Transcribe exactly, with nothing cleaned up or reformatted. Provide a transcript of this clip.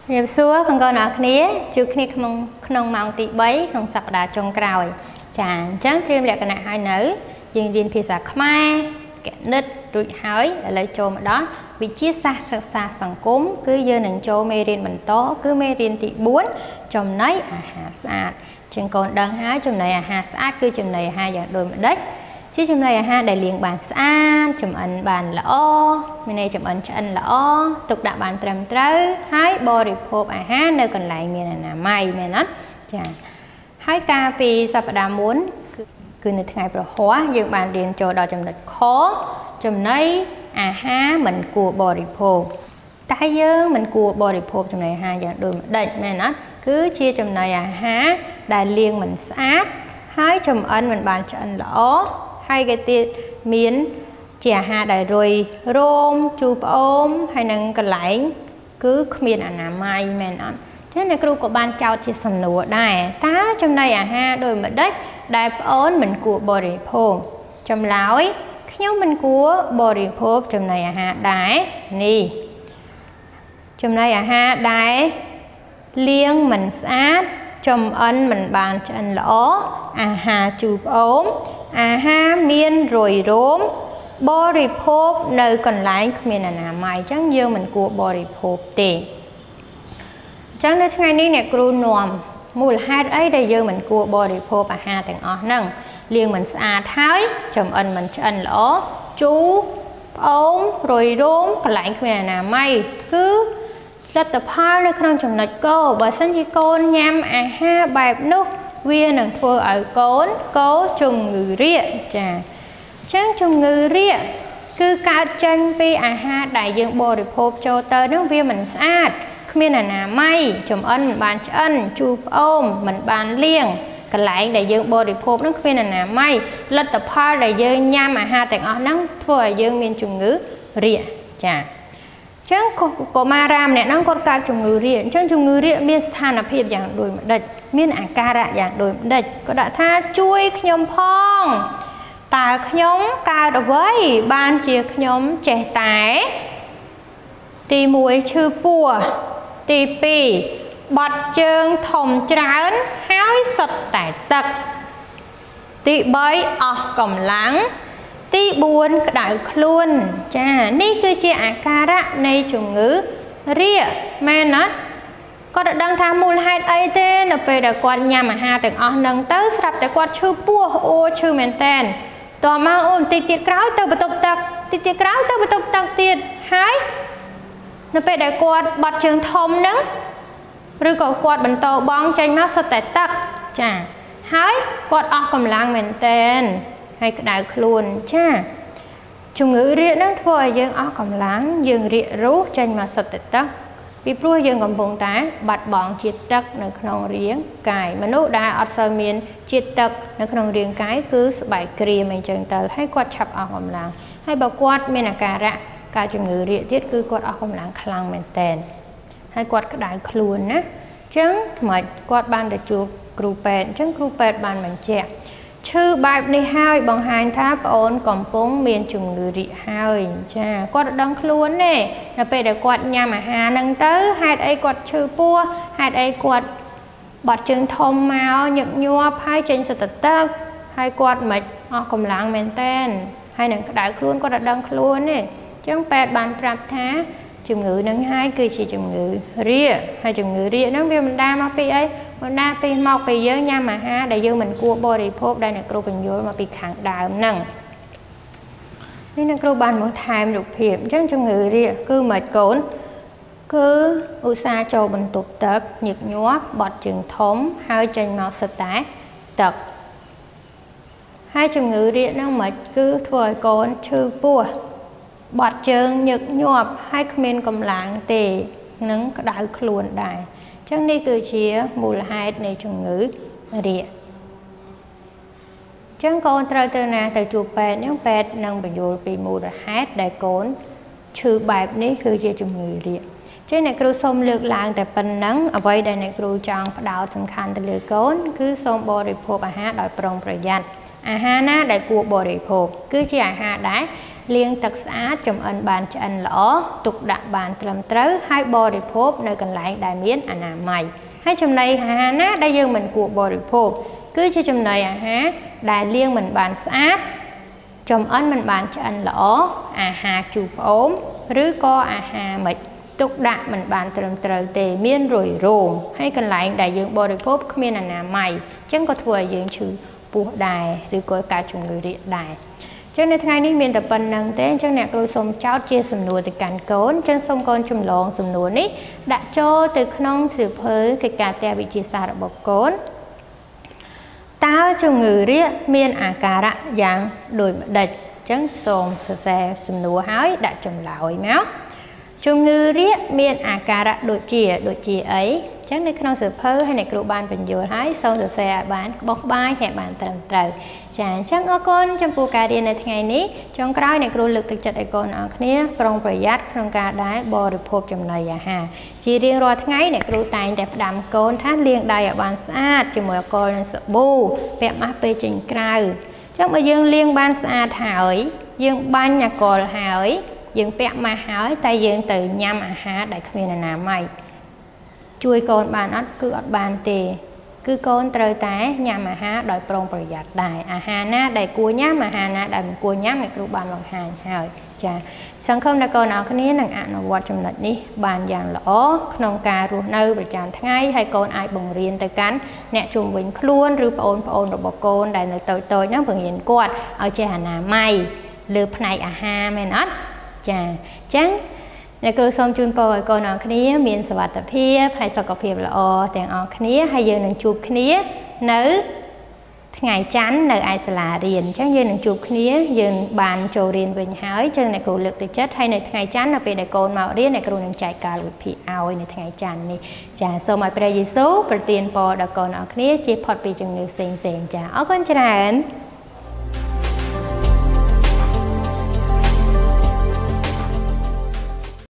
រៀបសួរបងប្អូនអរគ្នាជួបគ្នាក្នុងក្នុងម៉ោងទីបីក្នុងសប្តាហ៍ចុងក្រោយចាអញ្ចឹងត្រៀមលក្ខណៈឲ្យនៅយើងរៀនភាសាខ្មែរគណិតរួចហើយឥឡូវចូលមកដល់វិទ្យាសាស្ត្រសិក្សាសង្គមគឺយើងនឹងចូលមេរៀនបន្តគឺមេរៀនទីបួនចំណីអាហារស្អាតជាងកូនដឹងហើយចំណីអាហារស្អាតគឺចំណីអាហារយ៉ាងដូចម្ដេចជាចំណីអាហារដែលលាងបានស្អាតចម្អិនបានល្អមានន័យចម្អិនឆ្អិនល្អទុកដាក់បានត្រឹមត្រូវហើយបរិភោគអាហារនៅកន្លែងមានអនាម័យមែនអត់ចាហើយការពីសប្តាហ៍មុនគឺគឺនៅថ្ងៃប្រហ័សយើងបានរៀនចូលដល់ចំណុចខចំណីអាហារមិនគួរបរិភោគតែយើងមិនគួរបរិភោគចំណីអាហារយ៉ាងដូចម្ដេចមែនអត់គឺជាចំណីអាហារដែលលាងមិនស្អាតហើយចម្អិនមិនបានឆ្អិនល្អហើយគេទៀតមានជាអាហារដែលរុយរោមជូរផ្អូមហើយនឹងកន្លែងគឺគ្មានអនាម័យមែនអត់ចឹងអ្នកគ្រូក៏បានចោទជាសំណួរដែរតើចំណីអាហារដូចម្ដេចដែលប្អូនមិនគួរបរិភោគចម្លើយខ្ញុំមិនគួរបរិភោគចំណីអាហារដែរនេះចំណីអាហារដែលលាងមិនស្អាតចម្អិនមិនបានឆ្អិនល្អអាហារជូរផ្អូមអាហារមានរុយរោមបរិភោគនៅកន្លែងគ្មានអនាម័យអញ្ចឹងយើងមិនគួរបរិភោគទេអញ្ចឹងនៅថ្ងៃនេះអ្នកគ្រូនាំមូលហេតុអីដែលយើងមិនគួរបរិភោគអាហារទាំងអស់ហ្នឹងលាងមិនស្អាតហើយចម្អិនមិនឆ្អិនល្អជូរផ្អូមរុយរោមកន្លែងគ្មានអនាម័យគឺលទ្ធផលនៅក្នុងចំណុចកបើសិនជាកូនញ៉ាំអាហារបែបនោះវានឹងធ្វើឲ្យកូនកោជំងឺរាគចាអញ្ចឹងជំងឺរាគគឺកើតចេញពីអាហារដែលយើងបរិភោគចូលទៅនោះវាមិនស្អាតគ្មានអនាម័យចម្អិនមិនបានឆ្អិនជូរផ្អូមមិនបានលាងកន្លែងដែលយើងបរិភោគនោះគ្មានអនាម័យលទ្ធផលដែលយើងញ៉ាំអាហារទាំងអស់ហ្នឹងធ្វើឲ្យយើងមានជំងឺរាគចាអញ្ចឹងកុមារាម្នាក់ហ្នឹងគាត់កើតជំងឺរាគអញ្ចឹងជំងឺរាគមានស្ថានភាពយ៉ាងដូចម្ដេចមានអាការៈយ៉ាងដូចម្ដេចគាត់ដាក់ថាជួយខ្ញុំផងតើខ្ញុំកើតអ្វីបានជាខ្ញុំចេះតែទីមួយឈឺពោះទីពីរបត់ជើងធំច្រើនហើយសុទ្ធតែទឹកទីបីអស់កម្លាំងទីបួនក្តៅខ្លួនចានេះគឺជាអាការៈនៃជំងឺរាគមែនអត់គាត់ដឹងថាមូលហេតុអីទេនៅពេលដែលគាត់ញ៉ាំអាហារទាំងអស់ហ្នឹងទៅស្រាប់តែគាត់ឈឺពោះអូឈឺមែនតែនតមកអូបន្តិចទៀតក្រោយទៅបន្ទប់ទឹកតិចទៀតក្រោយទៅបន្ទប់ទឹកទៀតហើយនៅពេលដែលគាត់បត់ជើងធំហ្នឹងឬក៏គាត់បន្តបងចេញមកសុទ្ធតែទឹកចាហើយគាត់អស់កម្លាំងមែនតែនហើយក្តៅខ្លួនចាជំងឺរាគហ្នឹងធ្វើឲ្យយើងអស់កម្លាំងយើងរាគរូសចេញមកសុទ្ធតែទឹកពីព្រោះយើងកំពុងតែបាត់បង់ជាតិទឹកនៅក្នុងរាងកាយមនុស្សដែលអត់សូវមានជាតិទឹកនៅក្នុងរាងកាយគឺស្បែកក្រៀមអីចឹងទៅហើយគាត់ឆាប់អស់កម្លាំងហើយបើគាត់មានអាការៈការជំងឺរាគទៀតគឺគាត់អស់កម្លាំងខ្លាំងមែនតែនហើយគាត់ក្តៅខ្លួនណាអញ្ចឹងមិនគាត់បានទៅជួបគ្រូពេទ្យអញ្ចឹងគ្រូពេទ្យបានបញ្ជាក់ឈឺបែបនេះហើយបង្ហាញថាប្អូនកំពុងមានជំងឺរាគហើយចាគាត់ដឹងខ្លួនទេនៅពេលដែលគាត់ញ៉ាំអាហារហ្នឹងទៅហេតុអីគាត់ឈឺពោះហេតុអីគាត់បត់ជើងធំមកញឹកញាប់ហើយចេញសត្វទឹកហើយគាត់មិនអស់កម្លាំងមែនតែនហើយនឹងក្តៅខ្លួនគាត់ដឹងខ្លួនទេអញ្ចឹងពេទ្យបានប្រាប់ថាជំងឺនឹងហើយគឺជាជំងឺរាគហើយជំងឺរាគហ្នឹងវាបណ្ដាលមកពីអីបណ្ដាលពីមកពីយើងញ៉ាំអាហារដែលយើងមិនគួរបរិភោគដែលអ្នកគ្រូបញ្យល់មកពីខាងដើមហ្នឹងនេះអ្នកគ្រូបានមកថែមរូបភាពអញ្ចឹងជំងឺរាគគឺមិនកូនគឺឧស្សាហ៍ចូលបន្ទប់ទឹកញឹកញាប់បត់ជើងធំហើយចេញមកសិតតែទឹកហើយជំងឺរាគហ្នឹងមិនគឺធ្វើឲ្យកូនឈឺពោះបត់ជើងញឹកញាប់ហើយគ្មានកម្លាំងទេនឹងក្តៅខ្លួនដែរអញ្ចឹងនេះគឺជាមូលហេតុនៃជំងឺរាគអញ្ចឹងកូនត្រូវទៅណាទៅជួបពេទ្យហ្នឹងពេទ្យនឹងបញ្យល់ពីមូលហេតុដែលកូនឈឺបែបនេះគឺជាជំងឺរាគអញ្ចឹងអ្នកគ្រូសូមលើកឡើងតែប៉ុណ្ណឹងអ្វីដែលអ្នកគ្រូចង់ផ្ដោតសំខាន់ទៅលើកូនគឺសូមបរិភោគអាហារដោយប្រុងប្រយ័ត្នអាហារណាដែលគួរបរិភោគគឺជាអាហារដែលលាងទឹកស្អាតចំអិនបានឆ្អិនល្អទុកដាក់បានត្រឹមត្រូវហើយបរិភោគនៅកន្លែងដែលមានអនាម័យហើយចំណីអាហារណាដែលយើងមិនគួរបរិភោគគឺជាចំណីអាហារដែលលាងមិនបានស្អាតចំអិនមិនបានឆ្អិនល្អអាហារជូរផ្អូមឬក៏អាហារមិនទុកដាក់មិនបានត្រឹមត្រូវទេមានរុយរោមហើយកន្លែងដែលយើងបរិភោគគ្មានអនាម័យអញ្ចឹងក៏ធ្វើឲ្យយើងឈឺពោះដែរឬក៏កើតជំងឺរាគដែរចឹងនៅថ្ងៃនេះមានតែប៉ុណ្្នឹងទេអញ្ចឹងអ្នកគ្រូសូមចោទជាសំណួរទៅកាន់កូនអញ្ចឹងសូមកូនចម្លងសំណួរនេះដាក់ចូលទៅក្នុងសៀវភៅកិច្ចការផ្ទះវិទ្យាសាស្ត្ររបស់កូនតើជំងឺរាគមានអាការៈយ៉ាងដូចម្ដេចអញ្ចឹងសូមសរសេរសំណួរហើយដាក់ចម្លើយមកជំងឺរាគមានអាការៈដូចជាដូចជាអីអញ្ចឹងនៅក្នុងសៀវភៅហើយអ្នកគ្រូបានបញ្យល់ហើយសូមសរសេរឲ្យបានក្បោះក្បាយហើយបានត្រឹមត្រូវចាអញ្ចឹងអរគុណចំពោះការរៀននៅថ្ងៃនេះចុងក្រោយអ្នកគ្រូលើកទឹកចិត្តឲ្យកូនទាំងអស់គ្នាប្រុងប្រយ័ត្នក្នុងការដែលបរិភោគចំណីអាហារជារៀងរាល់ថ្ងៃអ្នកគ្រូតែងតែផ្ដាំកូនថាលាងដៃឲ្យបានស្អាតជាមួយអាល់កុលនិងសាប៊ូពាក់ម៉ាស់ពេលចេញក្រៅអញ្ចឹងបើយើងលាងបានស្អាតហើយយើងបាញ់អាល់កុលហើយយើងពាក់ម៉ាស់ហើយតែយើងទៅញ៉ាំអាហារដែលគ្មានអនាម័យជួយកូនបានអត់គឺអត់បានទេគឺកូនត្រូវតែញ៉ាំអាហារដោយប្រុងប្រយ័ត្នដែរអាហារណាដែលគួរញ៉ាំអាហារណាដែលមិនគួរញ៉ាំអ្នកគ្រូបានបង្ហាញហើយចាសង្ឃឹមថាកូនទាំងអស់គ្នានឹងអនុវត្តចំណុចនេះបានយ៉ាងល្អក្នុងការរស់នៅប្រចាំថ្ងៃហើយកូនអាចបង្រៀនទៅកាន់អ្នកជុំវិញខ្លួនឬប្អូនប្អូនរបស់កូនដែលនៅតូចតូចហ្នឹងបង្រៀនគាត់ឲ្យចេះអនាម័យលើផ្នែកអាហារមែនអត់ចាអញ្ចឹងអ្នកគ្រូសូមជូនពរឲ្យកូនទាំងអស់គ្នាមានសុវត្ថិភាពហើយសុខភាពល្អទាំងអស់គ្នាហើយយើងនឹងជួបគ្នានៅថ្ងៃច័ន្ទនៅឯសាលារៀនអញ្ចឹងយើងនឹងជួបគ្នាយើងបានចូលរៀនវិញហើយអញ្ចឹងអ្នកគ្រូលើកទឹកចិត្តហើយនៅថ្ងៃច័ន្ទនៅពេលដែលកូនមករៀនអ្នកគ្រូនឹងចែកកាលវិភាគឲ្យនៅថ្ងៃច័ន្ទនេះចាសូមឲ្យព្រះយេស៊ូវប្រទានពរដល់កូនទាំងអស់គ្នាជៀសផុតពីជំងឺផ្សេងៗចាអរគុណច្រើន